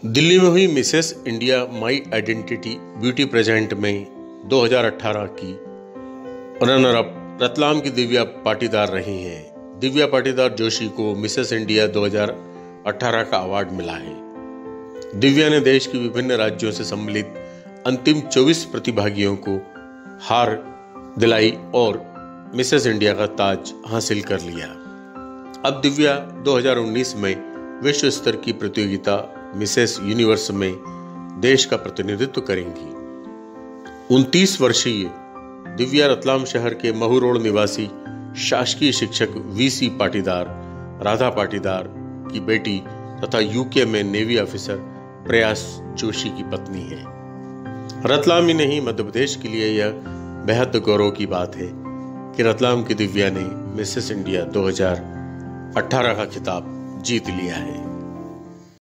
दिल्ली में हुई Mrs India my identity beauty pageant में 2018 की रनर अप रतलाम की दिव्या पाटीदार रही हैं। दिव्या पाटीदार जोशी को मिसेस इंडिया 2018 का अवार्ड मिला है। दिव्या ने देश के विभिन्न राज्यों से सम्मिलित अंतिम 24 प्रतिभागियों को हार दिलाई और मिसेस इंडिया का ताज हासिल कर लिया। अब दिव्या 2019 में विश्व स्तर की प्रतियोगिता मिसेस यूनिवर्स में देश का प्रतिनिधित्व करेंगी। 29 वर्षीय दिव्या रतलाम शहर के महू रोड निवासी शासकीय शिक्षक वीसी पाटीदार, राधा पाटीदार की बेटी तथा यूके में नेवी ऑफिसर प्रयास जोशी की पत्नी है। रतलाम ही नहीं, मध्य प्रदेश के लिए यह बेहद गौरव की बात है कि रतलाम की दिव्या ने मिसेस इंडिया 2018 का खिताब जीत लिया है।